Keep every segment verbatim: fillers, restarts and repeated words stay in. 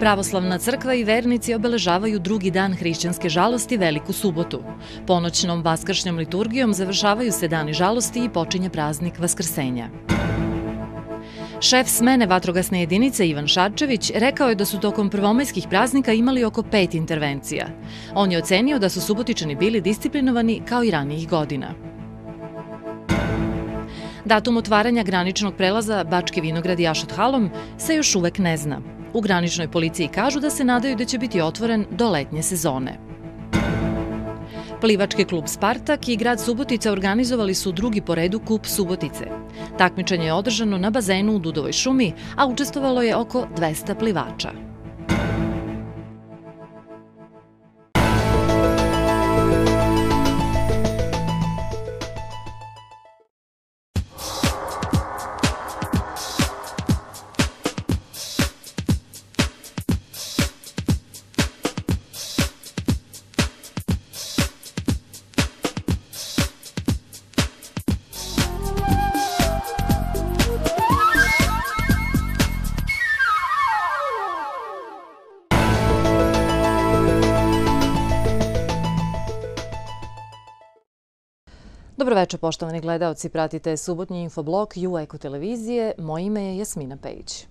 Pravoslavna crkva i vernici obeležavaju drugi dan hrišćanske žalosti Veliku subotu. Ponoćnom vaskršnjom liturgijom završavaju se dani žalosti i počinje praznik Vaskrsenja. Šef smene vatrogasne jedinice Ivan Šarčević rekao je da su tokom prvomajskih praznika imali oko pet intervencija. On je ocenio da su Subotičani bili disciplinovani kao i ranijih godina. Datum otvaranja graničnog prelaza Bački Vinograd i Ašot Halom se još uvek ne zna. U graničnoj policiji kažu da se nadaju da će biti otvoren do letnje sezone. Plivački klub Spartak i grad Subotica organizovali su drugi po redu Kup Subotice. Takmičenje je održano na bazenu u Dudovoj šumi, a učestvovalo je oko dvesta plivača. Dobroveče, poštovani gledaoci, pratite subotnji infoblog U Eko televizije. Moje ime je Jasmina Pejić.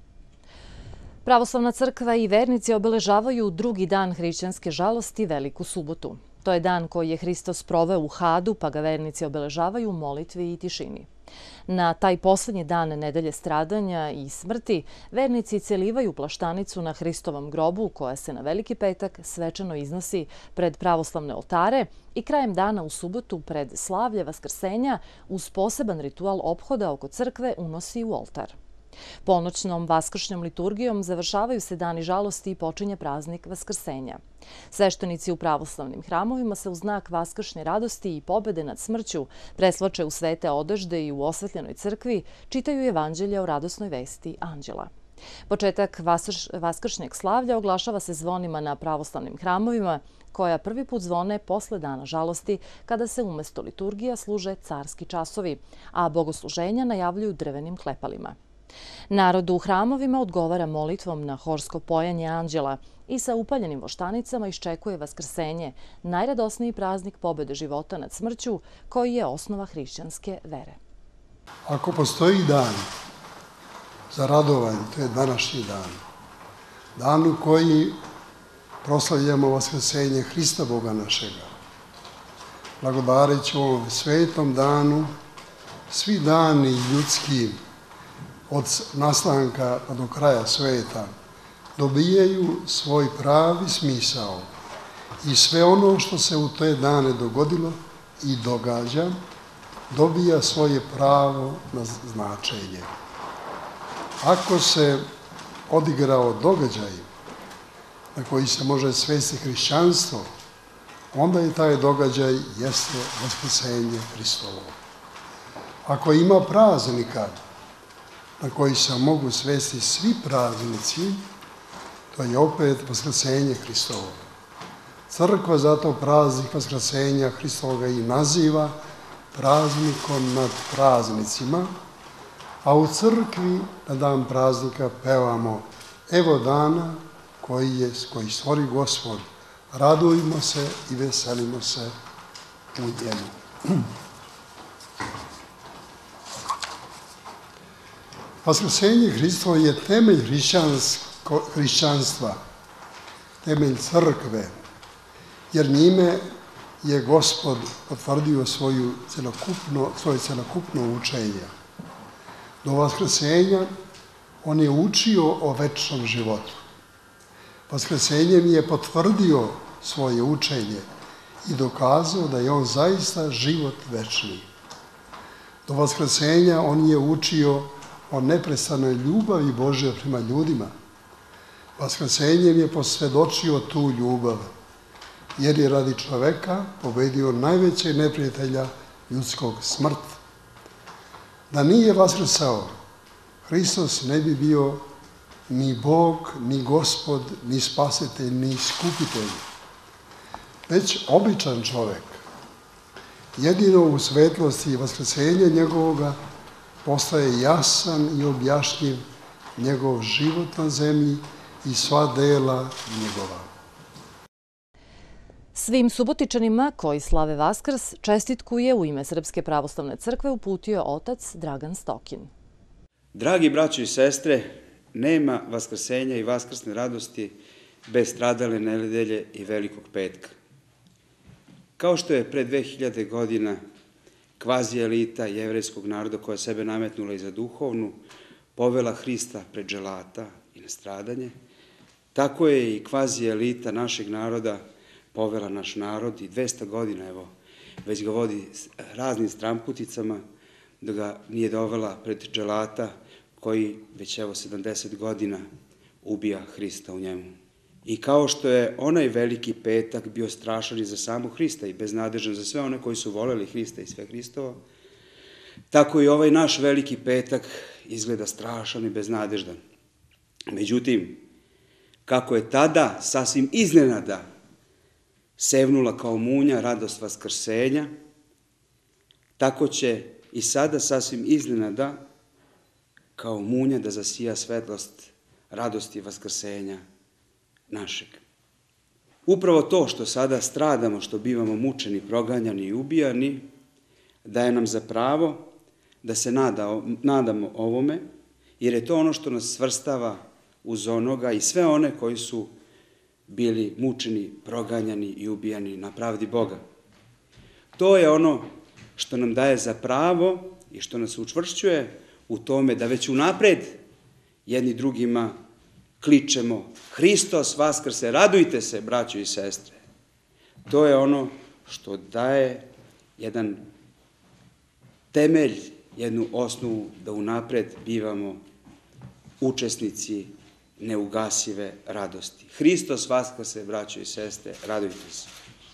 Pravoslavna crkva i vernici obeležavaju drugi dan hrišćanske žalosti Veliku subotu. To je dan koji je Hristos proveo u Hadu, pa ga vernici obeležavaju u molitvi i tišini. Na taj poslednji dan nedelje stradanja i smrti vernici celivaju plaštanicu na Hristovom grobu koja se na Veliki petak svečano iznosi pred pravoslavne oltare i krajem dana u subotu pred slavlje Vaskrsenja uz poseban ritual ophoda oko crkve unosi u oltar. Ponoćnom vaskršnjom liturgijom završavaju se dani žalosti i počinje praznik Vaskrsenja. Sveštenici u pravoslavnim hramovima se u znak vaskršnje radosti i pobede nad smrću presvlače u svete odežde i u osvetljenoj crkvi čitaju evanđelje o radosnoj vesti anđela. Početak vaskršnjeg slavlja oglašava se zvonima na pravoslavnim hramovima, koja prvi put zvone posle dana žalosti kada se umesto liturgija služe carski časovi, a bogosluženja najavljuju drvenim klepalima. Narod u hramovima odgovara molitvom na horsko pojanje anđela i sa upaljenim voštanicama iščekuje Vaskrsenje, najradosniji praznik pobede života nad smrću koji je osnova hrišćanske vere. Ako postoji dan za radovanje, to je današnji dan. Dan u koji proslavljamo Vaskrsenje Hrista Boga našega. Blagodareći ovom svetom danu, svi dani ljudski od nastanka pa do kraja sveta dobijaju svoj pravi smisao i sve ono što se u te dane dogodilo i događa dobija svoje pravo na značenje. Ako se odigrao događaj na koji se može svesti hrišćanstvo, onda je taj događaj jeste Vaskrsenje Hristovo. Ako ima praznika na koji se mogu svesti svi praznici, to je opet Vaskrsenje Hristovo. Crkva zato praznik Vaskrsenja Hristovoga i naziva praznikom nad praznicima, a u crkvi na dan praznika pevamo evo dana koji je, koji stvori Gospod, radujmo se i veselimo se u njemu. Vaskrsenje Hristovo je temelj hrišćanstva, temelj crkve, jer njime je Gospod potvrdio svoju celokupno, svoje celokupno učenje. Do Vaskrsenja on je učio o večnom životu. Vaskrsenjem je potvrdio svoje učenje i dokazao da je on zaista život večni. Do Vaskrsenja on je učio o neprestanoj ljubavi Božje prema ljudima. Vaskrsenjem je posvjedočio tu ljubav, jer je radi čoveka pobedio najvećeg neprijatelja ljudskog, smrt. Da nije vaskrsao, Hristos ne bi bio ni Bog, ni Gospod, ni spasitelj, ni iskupitelj, već običan čovek. Jedino u svetlosti vaskrsenja njegovoga postaje jasan i objašnjiv njegov život na zemlji i sva dela njegova. Svim Subotičanima koji slave Vaskrs čestitku je u ime Srpske pravoslavne crkve uputio otac Dragan Stokin. Dragi braćo i sestre, nema vaskrsenja i vaskrsne radosti bez stradale nedelje i velikog petka. Kao što je pre dve hiljade godina kvazi elita jevrejskog naroda koja sebe nametnula i za duhovnu, povela Hrista pred dželata i na stradanje, tako je i kvazi elita našeg naroda povela naš narod i dvesta godina, evo, već ga vodi raznim stramputicama, da ga nije dovela pred dželata koji već evo sedamdeset godina ubija Hrista u njemu. I kao što je onaj veliki petak bio strašan i za samu Hrista i beznadežan za sve one koji su voleli Hrista i sve Hristovo, tako i ovaj naš veliki petak izgleda strašan i beznadeždan. Međutim, kako je tada sasvim iznenada sevnula kao munja radost vaskrsenja, tako će i sada sasvim iznenada kao munja da zasija svetlost radosti vaskrsenja našeg. Upravo to što sada stradamo, što bivamo mučeni, proganjani i ubijani, daje nam za pravo da se nada, nadamo ovome, jer je to ono što nas svrstava uz onoga i sve one koji su bili mučeni, proganjani i ubijani na pravdi Boga. To je ono što nam daje za pravo i što nas učvršćuje u tome da već unapred jedni drugima kličemo Hristos vaskrse, radujte se, braćo i sestre. To je ono što daje jedan temelj, jednu osnovu da unapred bivamo učesnici neugasive radosti. Hristos vaskrse, braćo i sestre, radujte se.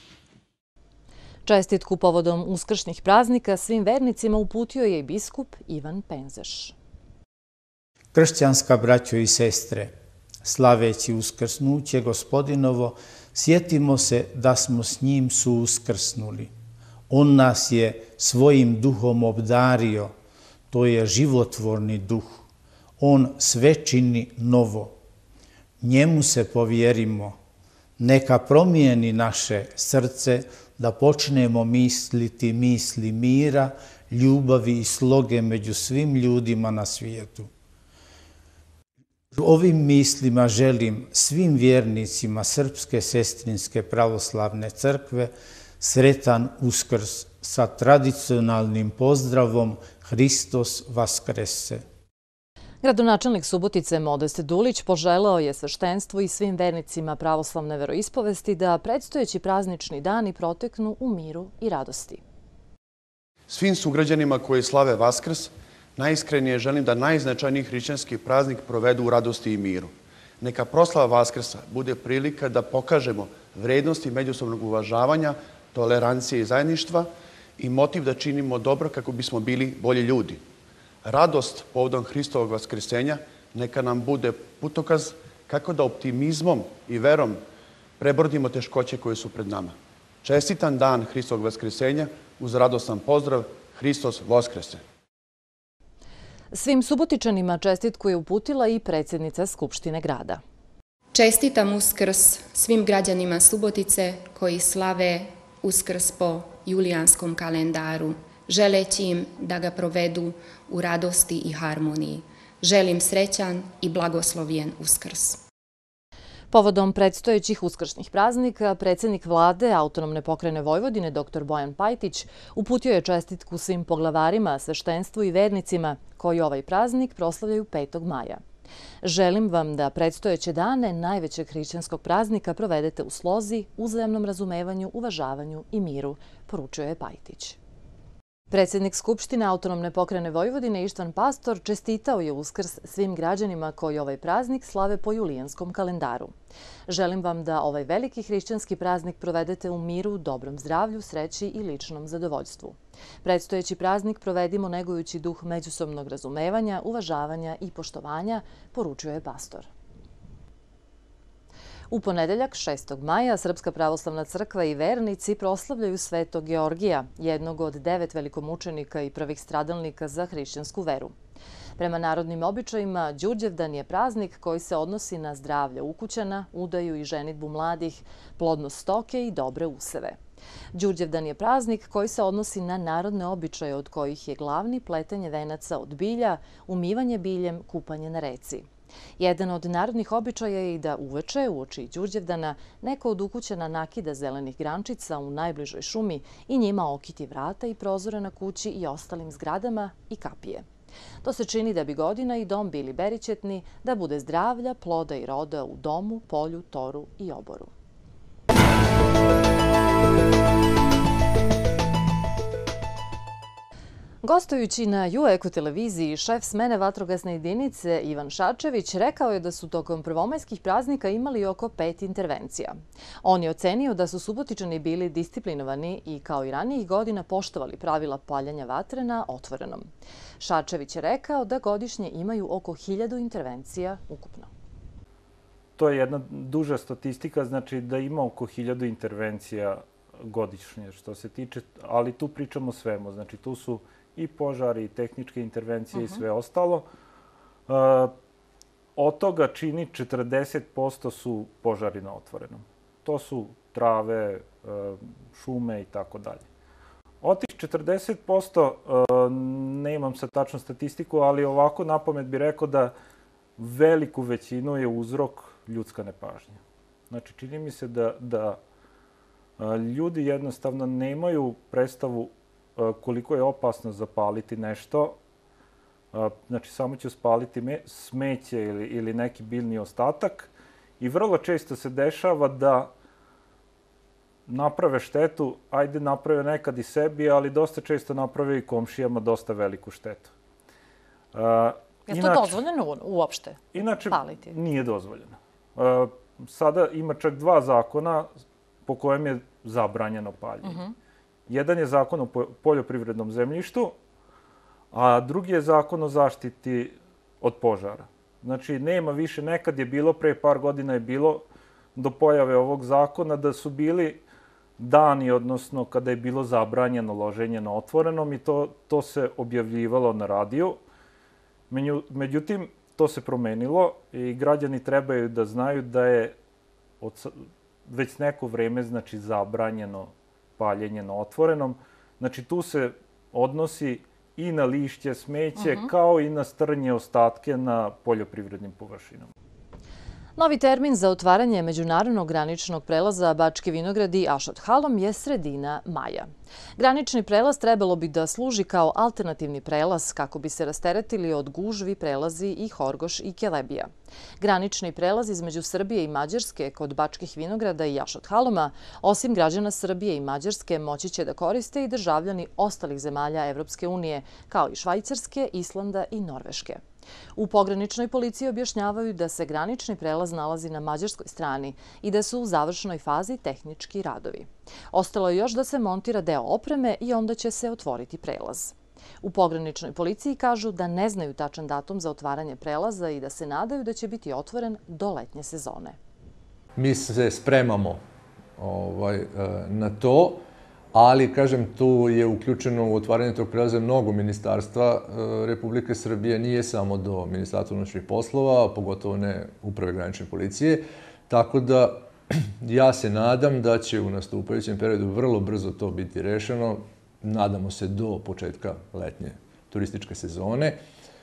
Čestitku povodom uskršnjih praznika svim vernicima uputio je i biskup Ivan Penzeš. Kršćanska braćo i sestre, slaveći uskrsnuće Gospodinovo, sjetimo se da smo s njim suuskrsnuli. On nas je svojim duhom obdario, to je životvorni duh. On sve čini novo. Njemu se povjerimo, neka promijeni naše srce, da počnemo misliti misli mira, ljubavi i sloge među svim ljudima na svijetu. Ovim mislima želim svim vjernicima Srpske sestrinske pravoslavne crkve sretan Uskrs sa tradicionalnim pozdravom Hristos vaskrese. Gradonačelnik Subotice Modest Dulić poželeo je sveštenstvu i svim vernicima pravoslavne veroispovesti da predstojeći praznični dani proteknu u miru i radosti. Svim sugrađanima koji slave Vaskrs, najiskrenije želim da najznačajniji hrišćanski praznik provedu u radosti i miru. Neka proslava Vaskrsa bude prilika da pokažemo vrednosti međusobnog uvažavanja, tolerancije i zajedništva i motiv da činimo dobro kako bismo bili bolji ljudi. Radost povodom Hristovog vaskrsenja neka nam bude putokaz kako da optimizmom i verom prebrodimo teškoće koje su pred nama. Čestitan dan Hristovog vaskrsenja uz radostan pozdrav Hristos vaskrese. Svim Subotičanima čestitku je uputila i predsjednica Skupštine grada. Čestitam Uskrs svim građanima Subotice koji slave Uskrs po julijanskom kalendaru, želeći im da ga provedu u radosti i harmoniji. Želim srećan i blagoslovljen Uskrs. Povodom predstojećih uskršnjih praznika, predsjednik vlade Autonomne pokrajine Vojvodine dr Bojan Pajtić uputio je čestitku svim poglavarima, sveštenstvu i vernicima koji ovaj praznik proslavljaju petog maja. Želim vam da predstojeće dane najvećeg hrišćanskog praznika provedete u slozi, uzajamnom razumevanju, uvažavanju i miru, poručio je Pajtić. Predsjednik Skupštine Autonomne pokrajine Vojvodine Ištvan Pastor čestitao je Uskrs svim građanima koji ovaj praznik slave po julijanskom kalendaru. Želim vam da ovaj veliki hrišćanski praznik provedete u miru, dobrom zdravlju, sreći i ličnom zadovoljstvu. Predstojeći praznik provedimo negujući duh međusobnog razumevanja, uvažavanja i poštovanja, poručio je Pastor. U ponedeljak, šestog maja, Srpska pravoslavna crkva i vernici proslavljaju Svetog Georgija, jednog od devet velikomučenika i prvih stradalnika za hrišćansku veru. Prema narodnim običajima, Đurđevdan je praznik koji se odnosi na zdravlje ukućana, udaju i ženidbu mladih, plodnost stoke i dobre useve. Đurđevdan je praznik koji se odnosi na narodne običaje od kojih je glavni pletenje venaca od bilja, umivanje biljem, kupanje na reci. Jedan od narodnih običaja je i da uveče, uoči Đurđevdana, neko od ukućana nakida zelenih grančica u najbližoj šumi i njima okiti vrata i prozore na kući i ostalim zgradama i kapije. To se čini da bi godina i dom bili beričetni, da bude zdravlja, ploda i roda u domu, polju, toru i oboru. Gostujući na ju eko televiziji, šef smene vatrogasne jedinice Ivan Šačević rekao je da su tokom prvomajskih praznika imali oko pet intervencija. On je ocenio da su Subotičani bili disciplinovani i kao i ranijih godina poštovali pravila paljanja vatre na otvorenom. Šačević je rekao da godišnje imaju oko hiljadu intervencija ukupno. To je jedna duža statistika, znači da ima oko hiljadu intervencija godišnje što se tiče, ali tu pričamo o svemu. Znači tu su i požari, i tehničke intervencije i sve ostalo. Od toga čini četrdeset posto su požari na otvorenom. To su trave, šume i tako dalje. Od tih četrdeset posto nemam sad tačnu statistiku, ali ovako napamet bih rekao da veliku većinu je uzrok ljudska nepažnja. Znači, čini mi se da, da ljudi jednostavno nemaju predstavu koliko je opasno zapaliti nešto. Znači, samo ću spaliti smeće ili, ili neki biljni ostatak i vrlo često se dešava da naprave štetu, ajde naprave nekad i sebi, ali dosta često naprave i komšijama dosta veliku štetu. Je to dozvoljeno uopšte inače, paliti? Inače, nije dozvoljeno. Sada ima čak dva zakona po kojem je zabranjeno paljenje. Uh -huh. Jedan je zakon o poljoprivrednom zemljištu, a drugi je zakon o zaštiti od požara. Znači, nema više, nekad je bilo, pre par godina je bilo, do pojave ovog zakona, da su bili dani, odnosno kada je bilo zabranjeno loženje na otvorenom i to, to se objavljivalo na radiju. Međutim, to se promenilo i građani trebaju da znaju da je od, već neko vreme, znači, zabranjeno paljenje na otvorenom. Znači, tu se odnosi i na lišće, smeće, uh-huh. kao i na strnje ostatke na poljoprivrednim površinama. Novi termin za otvaranje međunarodnog graničnog prelaza Bački Vinogradi Ašot-Halom je sredina maja. Granični prelaz trebalo bi da služi kao alternativni prelaz kako bi se rasteretili od gužvi prelazi i Horgoš i Kelebija. Granični prelaz između Srbije i Mađarske kod Bačkih Vinograda i Ašot-Haloma, osim građana Srbije i Mađarske, moći će da koriste i državljani ostalih zemalja Evropske unije, kao i Švajcarske, Islanda i Norveške. U pograničnoj policiji objašnjavaju da se granični prelaz nalazi na mađarskoj strani i da su u završnoj fazi tehnički radovi. Ostalo je još da se montira deo opreme i onda će se otvoriti prelaz. U pograničnoj policiji kažu da ne znaju tačan datum za otvaranje prelaza i da se nadaju da će biti otvoren do letnje sezone. Mi se spremamo ovaj, na to. Ali, kažem, tu je uključeno u otvaranje tog prelaza mnogo ministarstva Republike Srbije, nije samo do Ministarstva unutrašnjih poslova, pogotovo ne Uprave granične policije. Tako da ja se nadam da će u nastupajućem periodu vrlo brzo to biti rešeno. Nadamo se do početka letnje turističke sezone.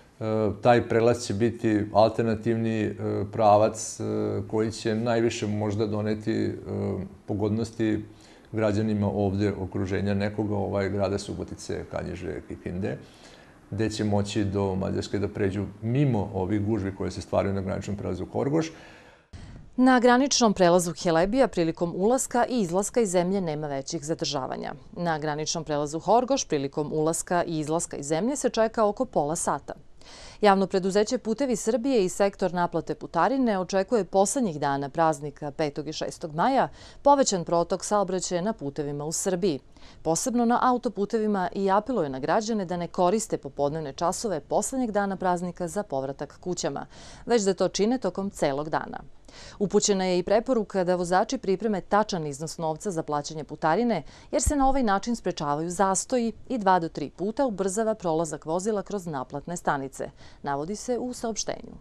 Taj prelaz će biti alternativni pravac koji će najviše možda doneti pogodnosti građanima ovde okruženja nekoga, ovaj, grada Subotice, Kanjiže, Kikinde, gde će moći do Mađarske da pređu mimo ovih gužvi koje se stvaraju na graničnom prelazu Horgoš. Na graničnom prelazu Kelebija prilikom ulaska i izlaska iz zemlje nema većih zadržavanja. Na graničnom prelazu Horgoš prilikom ulaska i izlaska iz zemlje se čeka oko pola sata. Javno preduzeće Putevi Srbije i sektor naplate putarine očekuje poslednjih dana praznika petog i šestog maja povećan protok saobraćaja na putevima u Srbiji, posebno na autoputevima, i apeluje na građane da ne koriste popodnevne časove poslednjeg dana praznika za povratak kućama, već da to čine tokom celog dana. Upućena je i preporuka da vozači pripreme tačan iznos novca za plaćanje putarine, jer se na ovaj način sprečavaju zastoji i dva do tri puta ubrzava prolazak vozila kroz naplatne stanice, navodi se u saopštenju.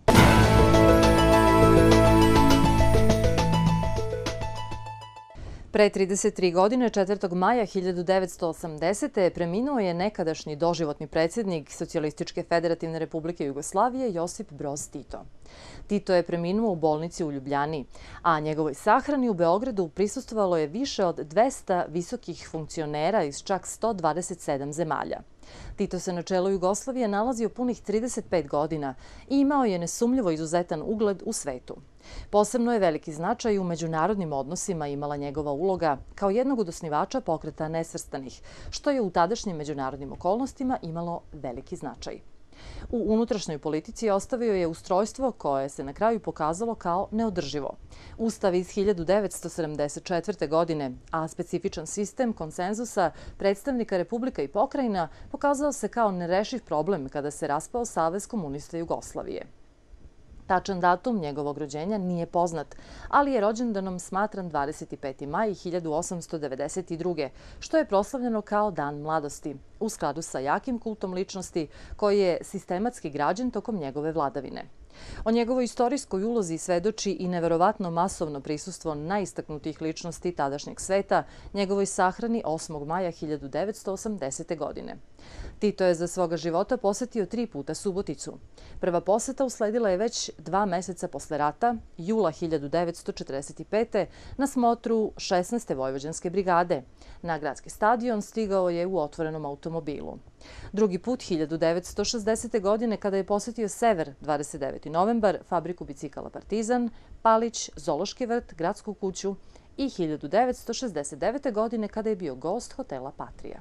Pre trideset tri godine, četvrtog maja hiljadu devetsto osamdesete. preminuo je nekadašnji doživotni predsjednik Socijalističke federativne republike Jugoslavije Josip Broz Tito. Tito je preminuo u bolnici u Ljubljani, a njegovoj sahrani u Beogradu prisustvovalo je više od dvesta visokih funkcionera iz čak sto dvadeset sedam zemalja. Tito se na čelu Jugoslavije nalazio punih trideset pet godina i imao je nesumljivo izuzetan ugled u svetu. Posebno je veliki značaj u međunarodnim odnosima imala njegova uloga kao jednog od osnivača pokreta nesvrstanih, što je u tadašnjim međunarodnim okolnostima imalo veliki značaj. U unutrašnjoj politici ostavio je ustrojstvo koje se na kraju pokazalo kao neodrživo. Ustav iz hiljadu devetsto sedamdeset četvrte. godine, a specifičan sistem konsenzusa predstavnika Republika i pokrajina pokazao se kao nerešiv problem kada se raspao Savez komunista Jugoslavije. Tačan datum njegovog rođenja nije poznat, ali je rođendanom smatran dvadeset peti maj hiljadu osamsto devedeset druge. što je proslavljeno kao Dan mladosti, u skladu sa jakim kultom ličnosti koji je sistematski građen tokom njegove vladavine. O njegovoj istorijskoj ulozi svedoči i neverovatno masovno prisustvo najistaknutijih ličnosti tadašnjeg sveta njegovoj sahrani osmog maja hiljadu devetsto osamdesete. godine. Tito je za svoga života posetio tri puta Suboticu. Prva poseta usledila je već dva meseca posle rata, jula hiljadu devetsto četrdeset pete. na smotru šesnaeste vojvođanske brigade. Na gradski stadion stigao je u otvorenom automobilu. Drugi put hiljadu devetsto šezdesete. godine kada je posetio Sever, dvadeset deveti novembar, fabriku bicikala Partizan, Palić, Zološki vrt, gradsku kuću i hiljadu devetsto šezdeset devete. godine kada je bio gost hotela Patrija.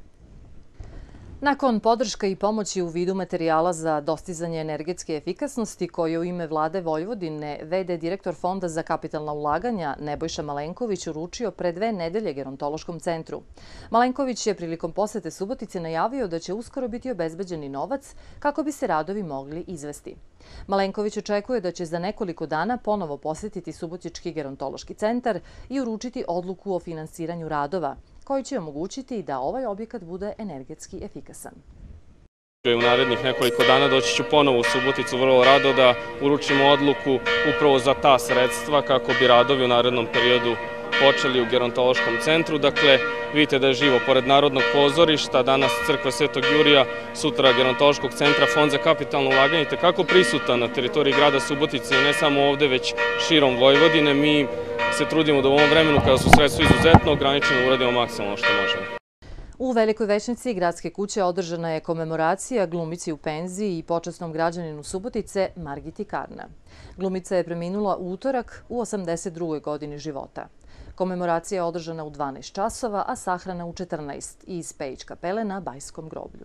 Nakon podrška i pomoći u vidu materijala za dostizanje energetske efikasnosti koje u ime Vlade Vojvodine ve de direktor Fonda za kapitalna ulaganja Nebojša Malenković uručio pre dve nedelje Gerontološkom centru. Malenković je prilikom posete Subotice najavio da će uskoro biti obezbeđeni novac kako bi se radovi mogli izvesti. Malenković očekuje da će za nekoliko dana ponovo posjetiti Subotički gerontološki centar i uručiti odluku o finansiranju radova, koji će omogućiti da ovaj objekat bude energetski efikasan. U narednih nekoliko dana doći ću ponovo u Suboticu vrlo rado da uručimo odluku upravo za ta sredstva kako bi radovi u narednom periodu počeli u gerontološkom centru. Dakle, vidite da je živo pored Narodnog pozorišta, danas Crkva Svetog Jurija, sutra gerontološkog centra, Fond za kapitalno ulaganje, tekako prisutan na teritoriji grada Subotice i ne samo ovde, već širom Vojvodine. Mi se trudimo da u ovom vremenu, kada su sredstva izuzetno ograničene, uradimo maksimalno što možemo. U Velikoj Većnici gradske kuće održana je komemoracija glumici u penziji i počasnom građaninu Subotice Margiti Karna. Glumica je preminula u utorak u osamdeset drugoj. godini života. Komemoracija je održana u dvanaest časova, a sahrana u četrnaest iz Pejić kapele na Bajskom groblju.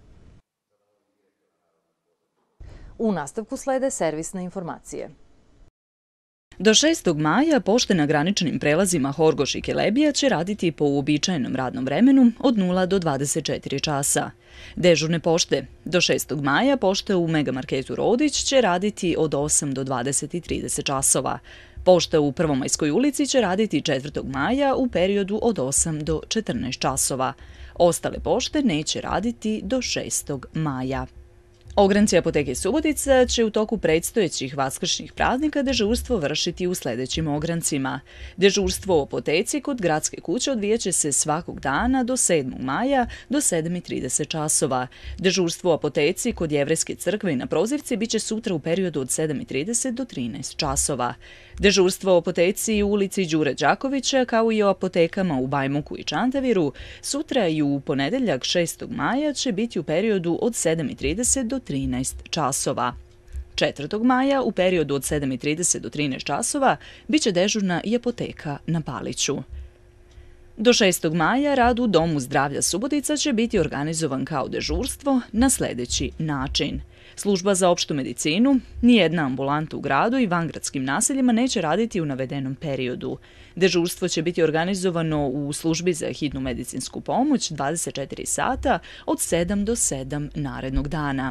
U nastavku slede servisne informacije. Do šestog maja pošte na graničnim prelazima Horgoš i Kelebija će raditi po uobičajenom radnom vremenu od nula do dvadeset četiri časa. Dežurne pošte. Do šestog maja pošte u Megamarketu Rodić će raditi od osam do dvadeset i trideset časova. Pošta u Prvomajskoj ulici će raditi četvrtog maja u periodu od osam do četrnaest časova. Ostale pošte neće raditi do šestog maja. Ogranci apoteke Subotica će u toku predstojećih vaskršnjih praznika dežurstvo vršiti u sledećim ograncima. Dežurstvo u apoteci kod gradske kuće odvijaće se svakog dana do sedmog maja do sedam i trideset časova. Dežurstvo u apoteci kod Jevrejske crkve i na Prozivci biće sutra u periodu od sedam i trideset do trinaest časova. Dežurstvo u apoteci u ulici Đure Đakovića, kao i o apotekama u Bajmoku i Čantaviru, sutra i u ponedeljak šestog maja će biti u periodu od sedam i trideset do trinaest časova. četvrtog maja u periodu od sedam i trideset do trinaest časova biće dežurna i apoteka na Paliću. Do šestog maja rad u Domu zdravlja Subotica će biti organizovan kao dežurstvo na sledeći način. Služba za opštu medicinu, nijedna ambulanta u gradu i vangradskim naseljima neće raditi u navedenom periodu. Dežurstvo će biti organizovano u službi za hitnu medicinsku pomoć dvadeset četiri sata od sedam do sedam narednog dana.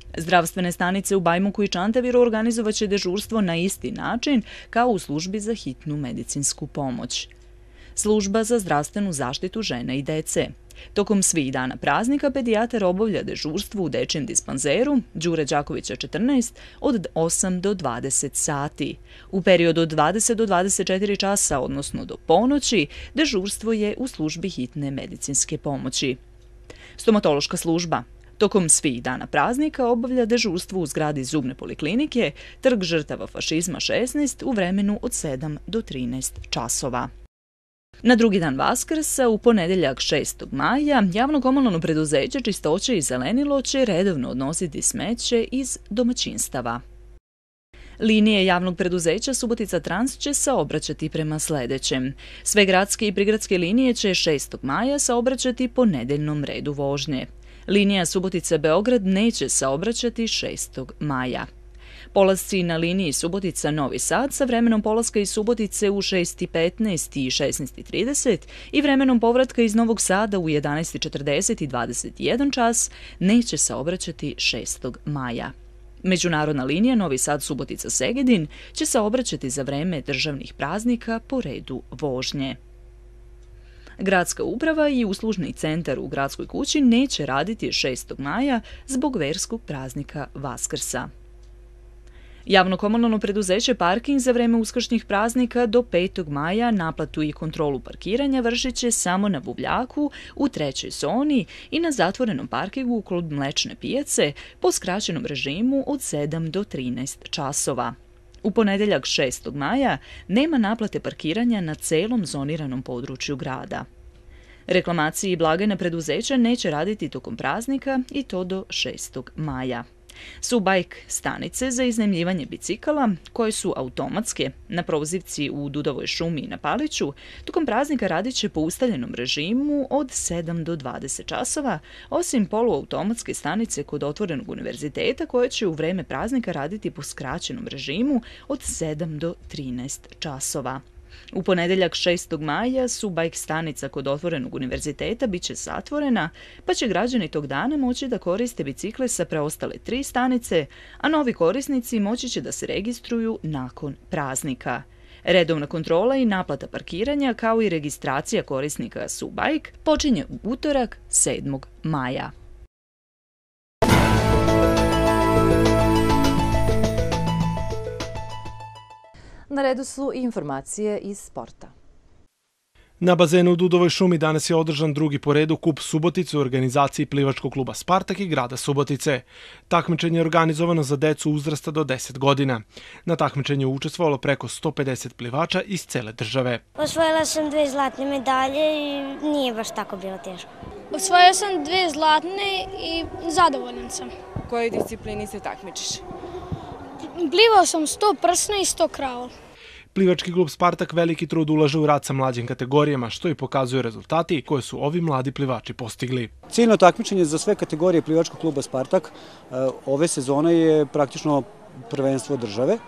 Zdravstvene stanice u Bajmoku i Čantaviru organizovaće dežurstvo na isti način kao u službi za hitnu medicinsku pomoć. Služba za zdravstvenu zaštitu žena i dece. Tokom svih dana praznika pedijatar obavlja dežurstvo u dečijem dispanzeru Đure Đakovića četrnaest od osam do dvadeset sati. U periodu od dvadeset do dvadeset četiri časa, odnosno do ponoći, dežurstvo je u službi hitne medicinske pomoći. Stomatološka služba. Tokom svih dana praznika obavlja dežurstvo u zgradi Zubne poliklinike, Trg žrtava fašizma šesnaest u vremenu od sedam do trinaest časova. Na drugi dan Vaskrsa, u ponedeljak šestog maja, javno komunalno preduzeće Čistoće i zelenilo će redovno odnositi smeće iz domaćinstava. Linije javnog preduzeća Subotica Trans će saobraćati prema sledećem. Sve gradske i prigradske linije će šestog maja saobraćati po nedeljnom redu vožnje. Linija Subotica-Beograd neće saobraćati šestog maja. Polasci na liniji Subotica-Novi Sad sa vremenom polaska iz Subotice u šest i petnaest i šesnaest i trideset i vremenom povratka iz Novog Sada u jedanaest i četrdeset i dvadeset jedan čas neće saobraćati šestog maja. Međunarodna linija Novi Sad-Subotica-Segedin će saobraćati za vreme državnih praznika po redu vožnje. Gradska uprava i uslužni centar u Gradskoj kući neće raditi šestog maja zbog verskog praznika Vaskrsa. Javno komunalno preduzeće Parking za vreme uskršnjih praznika do petog maja naplatu i kontrolu parkiranja vršit će samo na buvljaku u trećoj zoni i na zatvorenom parkingu kod Mlečne pijace po skraćenom režimu od sedam do trinaest časova. U ponedeljak šestog maja nema naplate parkiranja na celom zoniranom području grada. Reklamacije i blagajna preduzeća neće raditi tokom praznika i to do šestog maja. Su bajk stanice za iznajmljivanje bicikala, koje su automatske, na prozivci u Dudovoj šumi i na Paliću, tokom praznika radit će po ustaljenom režimu od sedam do dvadeset časova, osim poluautomatske stanice kod Otvorenog univerziteta, koje će u vreme praznika raditi po skraćenom režimu od sedam do trinaest časova. U ponedeljak šestog maja su bajk stanica kod Otvorenog univerziteta biće zatvorena, pa će građani tog dana moći da koriste bicikle sa preostale tri stanice, a novi korisnici moći će da se registruju nakon praznika. Redovna kontrola i naplata parkiranja, kao i registracija korisnika Subajk, počinje u utorak sedmog maja. Na redu su informacije iz sporta. Na bazenu u Dudovoj šumi danas je održan drugi po redu kup Subotice u organizaciji plivačkog kluba Spartak i grada Subotice. Takmičenje je organizovano za decu uzrasta do deset godina. Na takmičenju je učestvovalo preko sto pedeset plivača iz cele države. Osvojila sam dve zlatne medalje i nije baš tako bilo teško. Osvojila sam dve zlatne i zadovoljan sam. U kojoj disciplini se takmičiš? Plivao sam sto prsna i sto kraul. Plivački klub Spartak veliki trud ulaže u rad sa mlađim kategorijama, što i pokazuju rezultati koje su ovi mladi plivači postigli. Ciljno takmičenje za sve kategorije plivačkog kluba Spartak ove sezone je praktično prvenstvo države.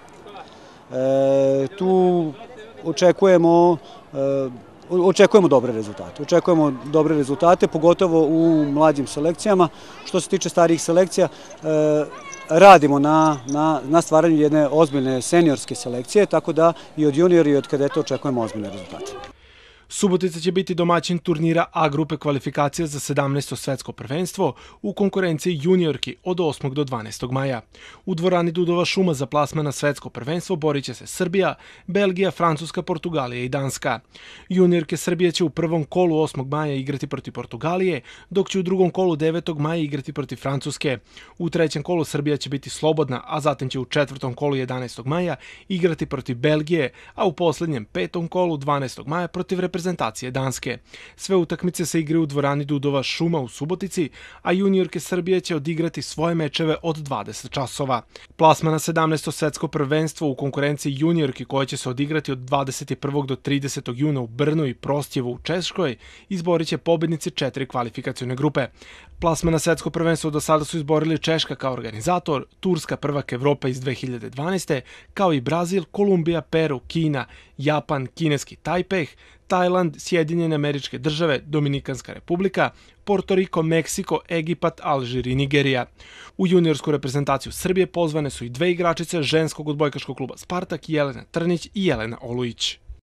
Tu očekujemo Očekujemo dobre rezultate. Očekujemo dobre rezultate, pogotovo u mlađim selekcijama. Što se tiče starijih selekcija, radimo na, na, na stvaranju jedne ozbiljne seniorske selekcije, tako da i od juniora i od kadeta očekujemo ozbiljne rezultate. Subotica će biti domaćin turnira A grupe kvalifikacija za sedamnaesto svetsko prvenstvo u konkurenciji juniorki od osmog do dvanaestog maja. U dvorani Dudova šuma za plasman na svetsko prvenstvo borit će se Srbija, Belgija, Francuska, Portugalija i Danska. Juniorke Srbije će u prvom kolu osmog maja igrati protiv Portugalije, dok će u drugom kolu devetog maja igrati protiv Francuske. U trećem kolu Srbija će biti slobodna, a zatim će u četvrtom kolu jedanaestog maja igrati protiv Belgije, a u poslednjem petom kolu dvanaestog maja protiv reprezentacije reprezentacije Danske. Sve utakmice se igraju u dvorani Dudova šuma u Subotici, a juniorke Srbije će odigrati svoje mečeve od dvadeset časova. Plasman na sedamnaesto svetsko prvenstvo u konkurenciji juniorki koje će se odigrati od dvadeset prvog do tridesetog juna u Brnu i Prostjevu u Češkoj izborit će pobednici četiri kvalifikacione grupe. Plasman na svetsko prvenstvo do sada su izborili Češka kao organizator, Turska prvak Evrope iz dve hiljade dvanaeste, kao i Brazil, Kolumbija, Peru, Kina, Japan, kineski Tajpeh, Tajland, Sjedinjene Američke Države, Dominikanska Republika, Porto Riko, Meksiko, Egipat, Alžir i Nigerija. U juniorsku reprezentaciju Srbije pozvane su i dve igračice ženskog odbojkaškog kluba Spartak, Jelena Trnić i Jelena Olujić.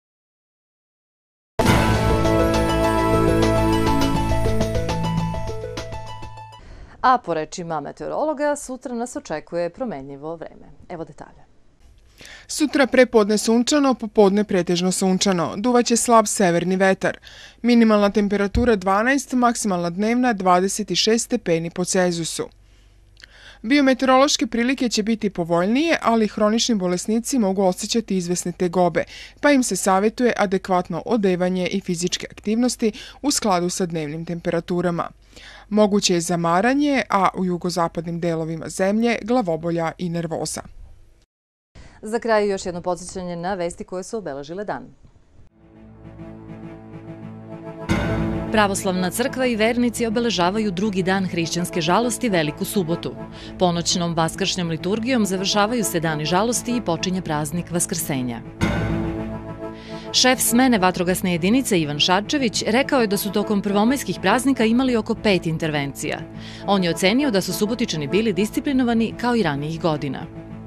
A po rečima meteorologa, sutra nas očekuje promenljivo vreme. Evo detalje. Sutra prepodne sunčano, popodne pretežno sunčano. Duvaće slab severni vetar. Minimalna temperatura dvanaest, maksimalna dnevna dvadeset šest stepeni po Celzijusu. Biometeorološke prilike će biti povoljnije, ali hronični bolesnici mogu osjećati izvesne tegobe, pa im se savjetuje adekvatno odevanje i fizičke aktivnosti u skladu sa dnevnim temperaturama. Moguće je zamaranje, a u jugozapadnim delovima zemlje glavobolja i nervoza. Za kraj još jedno podsjećanje na vesti koje su obeležile dan. Pravoslavna crkva i vernici obeležavaju drugi dan hrišćanske žalosti, Veliku subotu. Ponoćnom vaskršnjom liturgijom završavaju se dani žalosti i počinje praznik Vaskrsenja. Šef smene vatrogasne jedinice Ivan Šarčević rekao je da su tokom prvomajskih praznika imali oko pet intervencija. On je ocenio da su Subotičani bili disciplinovani kao i ranijih godina.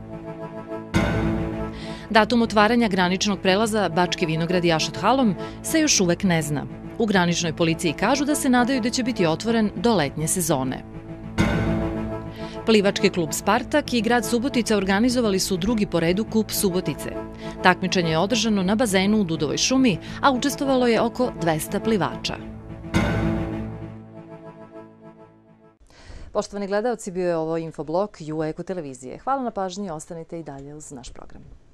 Datum otvaranja graničnog prelaza Bački Vinograd Jašot Halom se još uvek ne zna. U graničnoj policiji kažu da se nadaju da će biti otvoren do letnje sezone. Plivački klub Spartak i grad Subotica organizovali su drugi po redu kup Subotice. Takmičenje je održano na bazenu u Dudovoj šumi, a učestvovalo je oko dvesta plivača. Poštovani gledaoci, bio je ovo infoblog Ju Eko televizije. Hvala na pažnji i ostanite i dalje uz naš program.